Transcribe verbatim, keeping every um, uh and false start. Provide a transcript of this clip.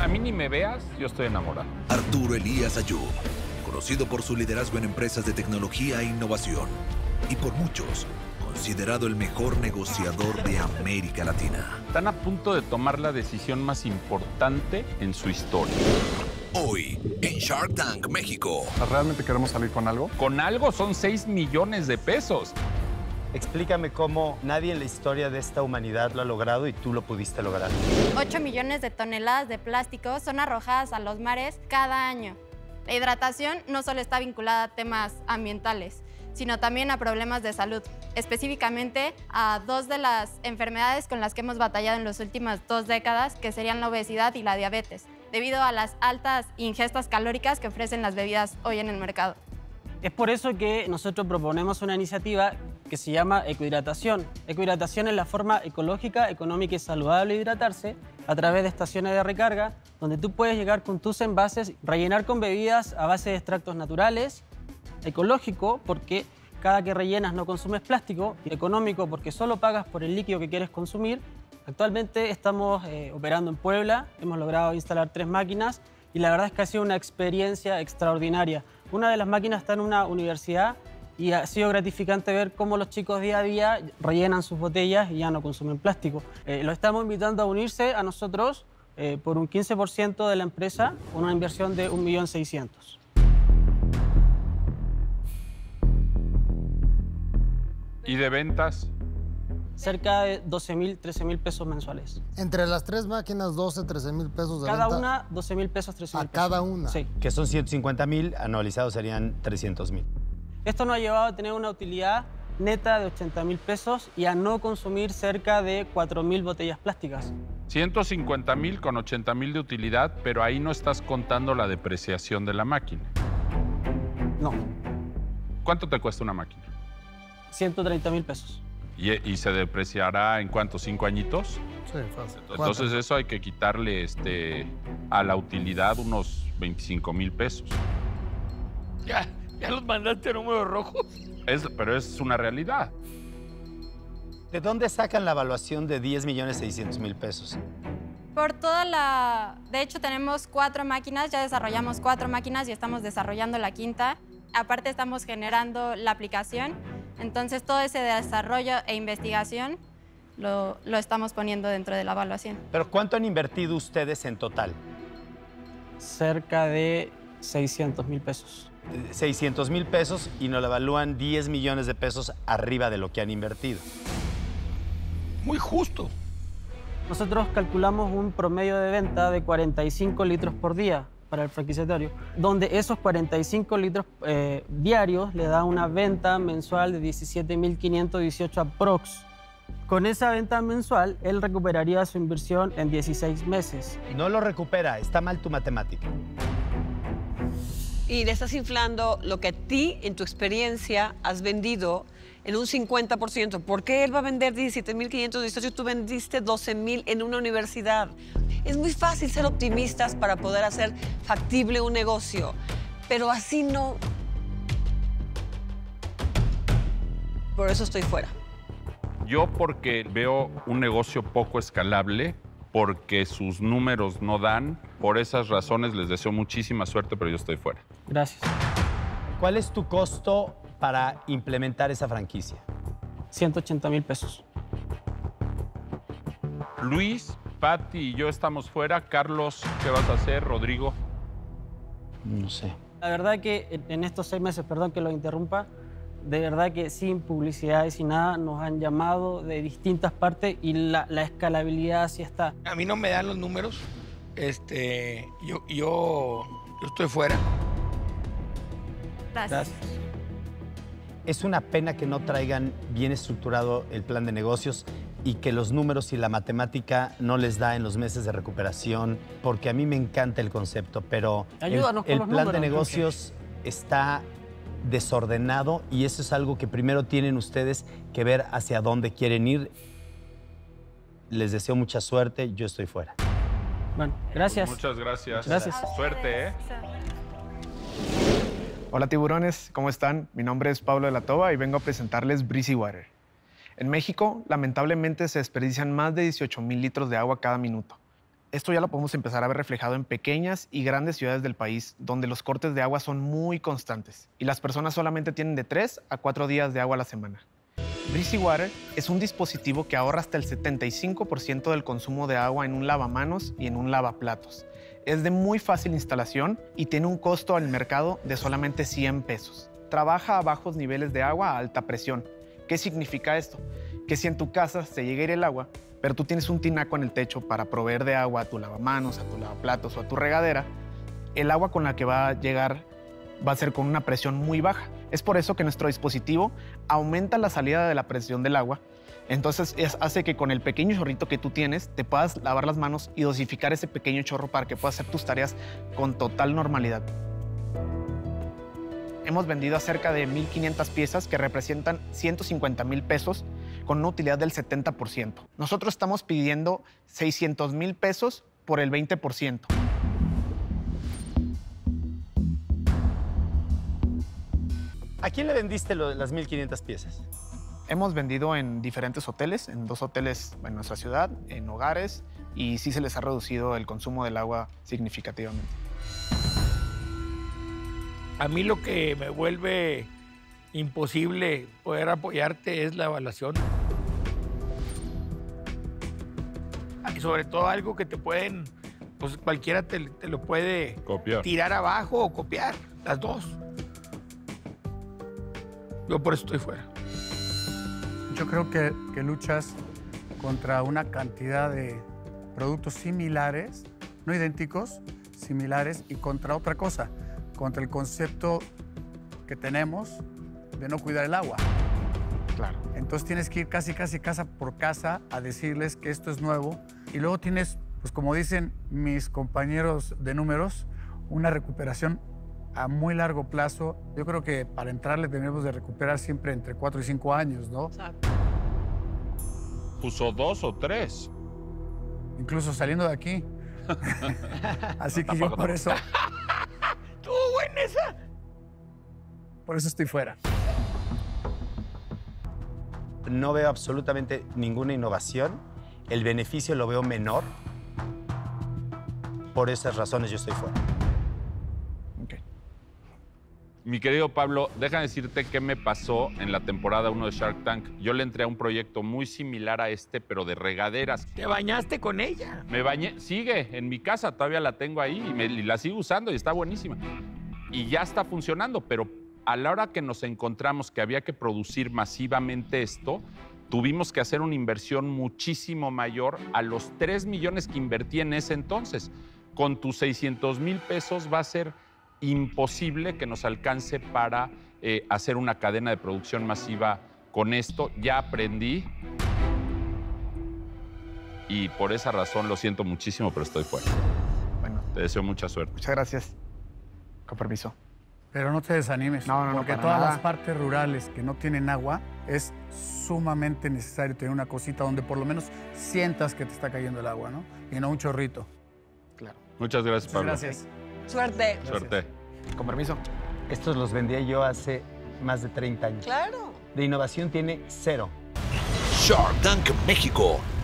mí ni me veas, yo estoy enamorado. Arturo Elías Ayub, conocido por su liderazgo en empresas de tecnología e innovación, y por muchos, considerado el mejor negociador de América Latina. Están a punto de tomar la decisión más importante en su historia. Hoy, en Shark Tank México. ¿Realmente queremos salir con algo? Con algo son seis millones de pesos. Explícame cómo nadie en la historia de esta humanidad lo ha logrado y tú lo pudiste lograr. ocho millones de toneladas de plástico son arrojadas a los mares cada año. La hidratación no solo está vinculada a temas ambientales, sino también a problemas de salud, específicamente a dos de las enfermedades con las que hemos batallado en las últimas dos décadas, que serían la obesidad y la diabetes, debido a las altas ingestas calóricas que ofrecen las bebidas hoy en el mercado. Es por eso que nosotros proponemos una iniciativa que se llama ecohidratación. Ecohidratación es la forma ecológica, económica y saludable de hidratarse a través de estaciones de recarga, donde tú puedes llegar con tus envases, rellenar con bebidas a base de extractos naturales, ecológico, porque cada que rellenas no consumes plástico, y económico, porque solo pagas por el líquido que quieres consumir. Actualmente estamos eh, operando en Puebla, hemos logrado instalar tres máquinas y la verdad es que ha sido una experiencia extraordinaria. Una de las máquinas está en una universidad y ha sido gratificante ver cómo los chicos día a día rellenan sus botellas y ya no consumen plástico. Eh, los estamos invitando a unirse a nosotros eh, por un quince por ciento de la empresa, con una inversión de un millón seiscientos mil. ¿Y de ventas? Cerca de doce mil, trece mil pesos mensuales. Entre las tres máquinas, doce, trece mil pesos de Cada venta. una, doce mil pesos, trece mil ¿A pesos. cada una? Sí. Que son ciento cincuenta mil, anualizados serían trescientos mil. Esto nos ha llevado a tener una utilidad neta de ochenta mil pesos y a no consumir cerca de cuatro mil botellas plásticas. ciento cincuenta mil con ochenta mil de utilidad, pero ahí no estás contando la depreciación de la máquina. No, ¿Cuánto te cuesta una máquina? ciento treinta mil pesos. ¿Y, y se depreciará en cuántos? ¿Cinco añitos? Sí, fácil. Entonces Cuatro. eso hay que quitarle este, a la utilidad unos veinticinco mil pesos. Ya, ya los mandaste a números rojos. Es, pero es una realidad. ¿De dónde sacan la evaluación de diez millones seiscientos mil pesos? Por toda la... De hecho, tenemos cuatro máquinas, ya desarrollamos cuatro máquinas y estamos desarrollando la quinta. Aparte, estamos generando la aplicación. Entonces, todo ese desarrollo e investigación lo, lo estamos poniendo dentro de la evaluación. ¿Pero cuánto han invertido ustedes en total? Cerca de seiscientos mil pesos. seiscientos mil pesos y nos la evalúan diez millones de pesos arriba de lo que han invertido. Muy justo. Nosotros calculamos un promedio de venta de cuarenta y cinco litros por día para el franquiciatario, donde esos cuarenta y cinco litros eh, diarios le da una venta mensual de diecisiete mil quinientos dieciocho aprox. Con esa venta mensual, él recuperaría su inversión en dieciséis meses. No lo recupera, está mal tu matemática. Y le estás inflando lo que a ti, en tu experiencia, has vendido en un cincuenta por ciento. ¿Por qué él va a vender diecisiete mil quinientos dieciocho y tú vendiste doce mil en una universidad? Es muy fácil ser optimistas para poder hacer factible un negocio, pero así no. Por eso estoy fuera. Yo porque veo un negocio poco escalable, porque sus números no dan. Por esas razones les deseo muchísima suerte, pero yo estoy fuera. Gracias. ¿Cuál es tu costo para implementar esa franquicia? ciento ochenta mil pesos. Luis, Pati y yo estamos fuera. Carlos, ¿qué vas a hacer? Rodrigo. No sé. La verdad que en estos seis meses, perdón que lo interrumpa, de verdad que sin publicidad y sin nada nos han llamado de distintas partes y la, la escalabilidad sí está. A mí no me dan los números. Este, yo, yo, yo estoy fuera. Gracias. Gracias. Es una pena que no traigan bien estructurado el plan de negocios y que los números y la matemática no les da en los meses de recuperación, porque a mí me encanta el concepto, pero Ayúdanos el, el con los plan de números, negocios está desordenado y eso es algo que primero tienen ustedes que ver hacia dónde quieren ir. Les deseo mucha suerte, yo estoy fuera. Bueno, gracias. Muchas gracias. Gracias. Suerte, ¿eh? Hola tiburones, ¿cómo están? Mi nombre es Pablo de la Toba y vengo a presentarles Breezy Water. En México, lamentablemente, se desperdician más de dieciocho mil litros de agua cada minuto. Esto ya lo podemos empezar a ver reflejado en pequeñas y grandes ciudades del país, donde los cortes de agua son muy constantes y las personas solamente tienen de tres a cuatro días de agua a la semana. Breezy Water es un dispositivo que ahorra hasta el setenta y cinco por ciento del consumo de agua en un lavamanos y en un lavaplatos. Es de muy fácil instalación y tiene un costo al mercado de solamente cien pesos. Trabaja a bajos niveles de agua a alta presión. ¿Qué significa esto? Que si en tu casa se llega a ir el agua, pero tú tienes un tinaco en el techo para proveer de agua a tu lavamanos, a tu lavaplatos o a tu regadera, el agua con la que va a llegar va a ser con una presión muy baja. Es por eso que nuestro dispositivo aumenta la salida de la presión del agua. Entonces es, hace que con el pequeño chorrito que tú tienes te puedas lavar las manos y dosificar ese pequeño chorro para que puedas hacer tus tareas con total normalidad. Hemos vendido a cerca de mil quinientas piezas que representan ciento cincuenta mil pesos con una utilidad del setenta por ciento. Nosotros estamos pidiendo seiscientos mil pesos por el veinte por ciento. ¿A quién le vendiste lo- las mil quinientas piezas? Hemos vendido en diferentes hoteles, en dos hoteles en nuestra ciudad, en hogares, y sí se les ha reducido el consumo del agua significativamente. A mí lo que me vuelve imposible poder apoyarte es la evaluación. Y sobre todo algo que te pueden, pues cualquiera te, te lo puede Copiar. tirar abajo o copiar, las dos. Yo por eso estoy fuera. Yo creo que, que luchas contra una cantidad de productos similares, no idénticos, similares, y contra otra cosa, contra el concepto que tenemos de no cuidar el agua. Claro. Entonces tienes que ir casi, casi casa por casa a decirles que esto es nuevo. Y luego tienes, pues como dicen mis compañeros de números, una recuperación a muy largo plazo. Yo creo que para entrarle tenemos de recuperar siempre entre cuatro y cinco años, ¿no? Exacto. Puso dos o tres. Incluso saliendo de aquí. Así que yo por eso, ¡Estuvo buena esa! por eso estoy fuera. No veo absolutamente ninguna innovación. El beneficio lo veo menor. Por esas razones yo estoy fuera. Mi querido Pablo, déjame decirte qué me pasó en la temporada uno de Shark Tank. Yo le entré a un proyecto muy similar a este, pero de regaderas. ¿Te bañaste con ella? Me bañé, sigue en mi casa, todavía la tengo ahí y, me, y la sigo usando y está buenísima. Y ya está funcionando, pero a la hora que nos encontramos que había que producir masivamente esto, tuvimos que hacer una inversión muchísimo mayor a los tres millones que invertí en ese entonces. Con tus seiscientos mil pesos va a ser imposible que nos alcance para eh, hacer una cadena de producción masiva con esto. Ya aprendí y por esa razón lo siento muchísimo, pero estoy fuera. Bueno, Te deseo mucha suerte. muchas gracias. Con permiso. Pero no te desanimes, No, no, no, porque para todas nada. las partes rurales que no tienen agua es sumamente necesario tener una cosita donde por lo menos sientas que te está cayendo el agua, ¿no? Y no un chorrito. Claro. Muchas gracias, Pablo. Gracias. Suerte. Suerte. Con permiso. Estos los vendía yo hace más de treinta años. Claro. De innovación tiene cero. Shark Tank México,